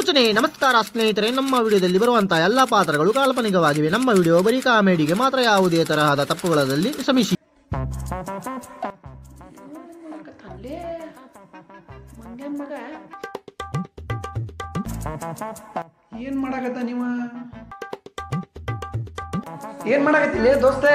ಸೂಚನೆ ನಮಸ್ಕಾರ ಸ್ನೇಹಿತರೆ, ನಮ್ಮ ವಿಡಿಯೋದಲ್ಲಿ ಬರುವಂತಹ ಎಲ್ಲಾ ಪಾತ್ರಗಳು ಕಾಲ್ಪನಿಕವಾಗಿವೆ. ನಮ್ಮ ವಿಡಿಯೋ ಬರೀ ಕಾಮಿಡಿಗೆ ಮಾತ್ರ, ಯಾವುದೇ ತರಹದ ತಪ್ಪುಗಳಲ್ಲಿ ಕ್ಷಮಿಸಿ. ಏನ್ ಮಾಡಾಕತ್ತ ನೀವ? ಏನ್ ಮಾಡಾಕತ್ತಿಲ್ಲ ದೋಸ್ತೆ?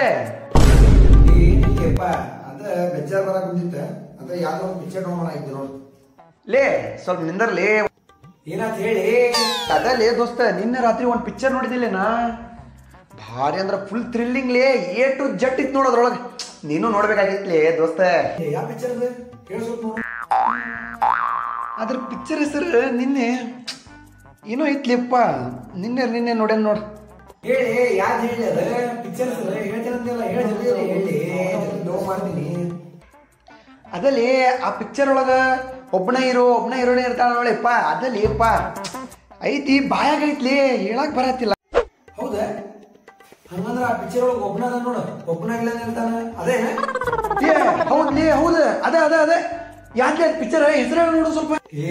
ಅದ ಬೆಜ್ಜಾರ್ ಬರಕ್ ಬಂದಿತ್ತ ಅದ ಯಾವ್ದೋ ಒಂದು ಪಿಕ್ಚರ್ ನೋಡ್ ಆಗಿದ್ದು ನೋಡು. ಲೇ ಸ್ವಲ್ಪ ನಿಂದರ್ಲಿ. ಏನಾತ್ ಹೇಳಿ? ಅದಲ್ಲೇ ದೋಸ್ತ, ನಿನ್ನೆ ರಾತ್ರಿ ಒಂದ್ ಪಿಕ್ಚರ್ ನೋಡಿದಿಲ್ಲೇನಾ? ಭಾರಿ ಅಂದ್ರ ಫುಲ್ ಥ್ರಿಲ್ಲಿಂಗ್ ಲೇ, A to Z ಇತ್ತು ನೋಡೋದ್ರೊಳಗೆ. ನೀನು ನೋಡ್ಬೇಕಾಗಿತ್ಲೇ ದೋಸ್ತ. ಯಾವ ಪಿಕ್ಚರ್ ಅದು ಹೇಳ ಸ್ವಲ್ಪ ನೋಡು. ಅದ್ರ ಪಿಕ್ಚರ್ ಹೆಸರು ನಿನ್ನೆ ಏನೋ ಐತ್ಲಿಪ್ಪ, ನಿನ್ನೆ ನೋಡ್ಯಾನ ನೋಡ್. ಹೇಳಿ ಯಾವ್ದು ಹೇಳಿ? ಅದ ಪಿಕ್ಚರ್ ಹೇಳ್ತೇನಂತೆಲ್ಲ ಹೇಳಿ, ಜಲ್ದಿ ಹೇಳಿ, ನೋವು ಮಾಡ್ತೀನಿ. ಅದಲ್ಲಿ ಆ ಪಿಕ್ಚರ್ ಒಳಗ ಒಬ್ಬನ ಹೀರೋನೇ ಇರ್ತಾಳ ನೋಡಿಪ್ಪ. ಅದಲ್ಲಿ ಅಪ್ಪ ಐತಿ, ಬಾಯಾಗ ಐತ್ಲಿ, ಹೇಳಕ್ ಬರತ್ತಿಲ್ಲ. ಹೌದಾ? ಹಂಗಂದ್ರ ಆ ಪಿಕ್ಚರ್ ಒಳಗೆ ಒಬ್ಬನ ನೋಡು, ಒಬ್ಬನಾಗಿಲ್ಲ ಇರ್ತಾನ. ಅದೇ ಹೌದ್ಲಿ, ಹೌದು, ಅದ ಯಾಕೆ ಪಿಕ್ಚರ್ ಹೆಸರು ನೋಡು ಸ್ವಲ್ಪ.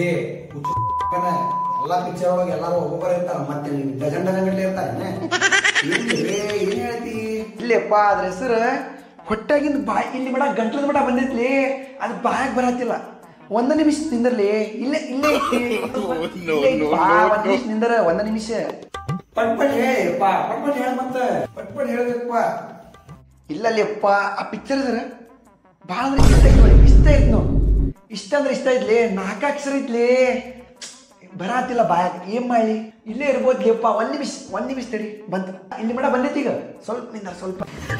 ಎಲ್ಲಾ ಪಿಕ್ಚರ್ ಒಳಗೆ ಎಲ್ಲಾರು ಒಬ್ಬೊಬ್ಬರ ಇರ್ತಾರ, ಮತ್ತೆ ಡಜನ್ ಗಂಟೆ ಇರ್ತಾರ. ಏನ್ ಹೇಳ್ತಿ? ಇಲ್ಲಪ್ಪ ಅದ್ರ ಹೆಸರು ಹೊಟ್ಟಾಗಿಂದ ಬಾಯಿ ಇಲ್ಲಿ ಮಡ ಗಂಟ್ಲದ ಮಡ ಬಂದೈತ್ಲಿ, ಅದು ಬಾಯಾಗ ಬರತ್ತಿಲ್ಲ. ಒಂದ ನಿಮಿಷ ನಿಂದರ್ಲಿ. ಇಲ್ಲೇ ಐತಿ, ಒಂದ್ ನಿಮಿಷ ನಿಂದರ, ಒಂದ ನಿಮಿಷ. ಪಟ್ಪಟ್ ಹೇಳಪ್ಪ, ಪಟ್ಪಟ್ ಹೇಳ, ಮತ್ತ ಪಟ್ಪಟ್ ಹೇಳ್ಬೇಕಪ್ಪ. ಇಲ್ಲಲ್ಲಿಪ್ಪ ಆ ಪಿಕ್ಚರ್ ಹೆಸರು ಭಾಳ ಅಂದ್ರೆ ಇಷ್ಟ ಐತಿ ನೋಡಿ, ಇಷ್ಟ ಐತಿ ನೋಡು. ಇಷ್ಟ ಅಂದ್ರೆ ಇಷ್ಟ ಐತ್ಲಿ, 4 ಅಕ್ಷರ ಐತ್ಲಿ, ಬರಾತಿಲ್ಲ ಬಾಯಾಗ. ಏನ್ ಮಾಡಿ? ಇಲ್ಲೇ ಇರ್ಬೋದ್ಲಿಪ್ಪ. ಒಂದ್ ನಿಮಿಷ ತಡಿ, ಬಂತ ಇಲ್ಲಿ ಮಡ ಬಂದೈತಿ. ಈಗ ಸ್ವಲ್ಪ ನಿಂದ, ಸ್ವಲ್ಪ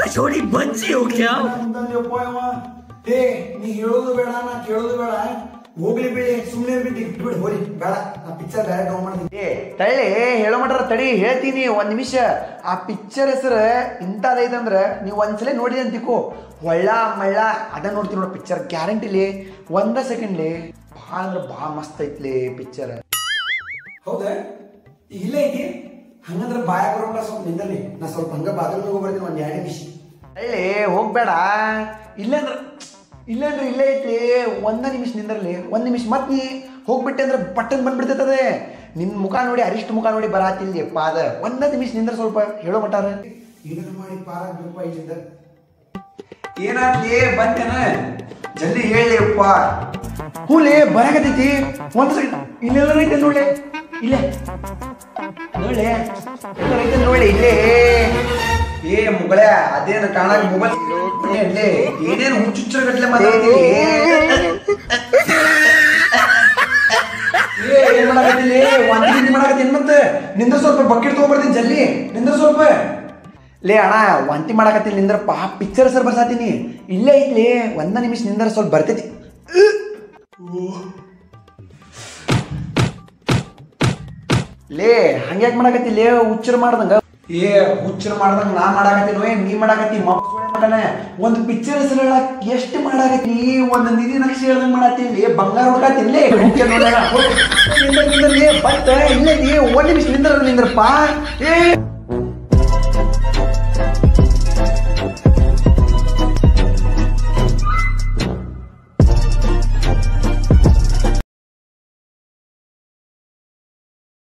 ಏ ನೀ ಹೇಳೋದು ಬೇಡ, ನಾ ಕೇಳೋದು ಬೇಡ. ಹೋಗ್ಲಿ ಬಿಡಿ, ಸುಮ್ನೆ ಬಿಟ್ಟು ಇಟ್ಬಿಡಿ, ಹೋರಿ ಬೇಡ. ನಾ ಪಿಕ್ಚರ್ ಡೈರೆಕ್ಟ್ ಡೌನ್ ಮಾಡ್ತೀನಿ. ತಳ್ಳಿ ಹೇಳೋ ಮಾಡ್ರ ತಡಿ, ಹೇಳ್ತೀನಿ ಒಂದ್ ನಿಮಿಷ. ಆ ಪಿಕ್ಚರ್ ಹೆಸರು ಇಂಥದೈತಂದ್ರ ನೀವು ಒಂದ್ಸಲ ನೋಡಿದೆ ಅಂತಿಕೋ, ಒಳ್ಳ ಮಳ್ಳ ಅದ ನೋಡ್ತೀನಿ ನೋಡ ಪಿಕ್ಚರ್, ಗ್ಯಾರಂಟಿಲಿ. ಒಂದ ಸೆಕೆಂಡ್ಲಿ, ಭಾಳ ಅಂದ್ರೆ ಭಾಳ ಮಸ್ತ್ ಐತ್ಲಿ ಪಿಕ್ಚರ್. ಹೌದಾ? ಇಲ್ಲೇ ಐತಿ. ಹಂಗಂದ್ರ ಬಾಯ ಬರೋಣ, ಸ್ವಲ್ಪ ನಿಂದಲ್ಲಿ. ನಾ ಸ್ವಲ್ಪ ಹಂಗ ಬಾತ್ರೂಮ್ ಹೋಗ್ಬರ್ತೀನಿ, ಒಂದ್ 2 ನಿಮಿಷ. ತಳ್ಳಿ ಹೋಗ್ಬೇಡ. ಇಲ್ಲಾಂದ್ರೆ ಇಲ್ಲೇ ಐತ್ಲಿ, ಒಂದ ನಿಮಿಷ ನಿಂದರ್ಲಿ, ಒಂದ್ ನಿಮಿಷ. ಮತ್ ನೀ ಹೋಗ್ಬಿಟ್ಟೆ ಅಂದ್ರೆ ಪಟ್ಟನ್ ಬಂದ್ಬಿಡ್ತೈತದೆ. ನಿನ್ ಮುಖ ನೋಡಿ, ಅರಿಷ್ಟ ಮುಖ ನೋಡಿ ಬರಾತಿಲ್ಯಪ್ಪ. ಅದ ಒಂದ ನಿಮಿಷ ನಿಂದ್ರ, ಸ್ವಲ್ಪ ಹೇಳೋ ಮಟಾರ. ಇದನ್ನ ಮಾಡಿ ಪಾರಾಗ್ಬೇಕಪ್ಪ ಇಲ್ಲಿಂದ. ಏನಾಗ್ಲಿ ಬಂತೇನ? ಜಲ್ದಿ ಹೇಳಿಯಪ್ಪ. ಹೂಲೆ ಬರಾಕತೈತಿ. ಒಂದ್ ಸೆಕೆಂಡ್, ಇಲ್ಲೆಲ್ಲ ಐತೆ ನೋಡ್ಲೆ, ಇಲ್ಲೇ ನೋಡ್ಲೆ, ಎಲ್ಲ ಐತೆ ನೋಡಿ ಇಲ್ಲೇ. ಏ ಮುಗಳೇ, ಅದೇನು ಕಾಣಾಕ ಮೊಬೈಲ್ ಏನೇನು ಹುಚ್ಚುಚ್ಚರ ಗಟ್ಲೆ ಮಾತಾಡ್ತೀವಿ. ಏನ್ ಮಾಡಾಕತ್ತಿಲ್ಲ? ಒಂದ್ ಮಾಡಾಕತ್ತೀನಿ ಮತ್ತೆ. ನಿಂದ್ರ ಸ್ವಲ್ಪ ಬಕೆಟ್ ತಗೊಂಡ್ಬರ್ತೀನಿ, ಜಲ್ದಿ ನಿಂದ್ರ ಸ್ವಲ್ಪ. ಲೇ ಅಣ್ಣ, ವಾಂತಿ ಮಾಡಾಕತ್ತೀನಿ ನಿಂದ್ರಪ್ಪ. ಪಿಕ್ಚರ್ ಹೆಸರು ಬರ್ಸಾತೀನಿ, ಇಲ್ಲೇ ಐತ್ಲಿ. ಒಂದ ನಿಮಿಷ ನಿಂದ್ರ, ಸ್ವಲ್ಪ ಬರ್ತೈತಿ. ಲೇ ಹಂಗ್ಯಾಕ್ ಮಾಡಾಕತ್ತಿಲ್ಲ? ಹುಚ್ಚರ ಮಾಡ್ದಂಗ. ಏ ಹುಚ್ಚರ ಮಾಡ್ದಂಗ ನಾ ಮಾಡಾಕತ್ತೀನಿ, ನೀ ಮಾಡಾಕತ್ತಿ ಮಗನ. ಒಂದು ಪಿಕ್ಚರ್ ಹೆಸರು ಹೇಳಕ್ ಎಷ್ಟು ಮಾಡಾಕತ್ತಿ? ಒಂದು ನಿಧಿ ನಕ್ಷೆ ಹೇಳ್ದಂಗ ಮಾಡಾತೀನಿ, ಬಂಗಾರ ಹುಡ್ಕಾತೀನಿ. ಬಂತ ಇಲ್ಲೇ ಒಂದ್ ನಿಮಿಷ ನಿಂದ್ರಪ್ಪ. ಏ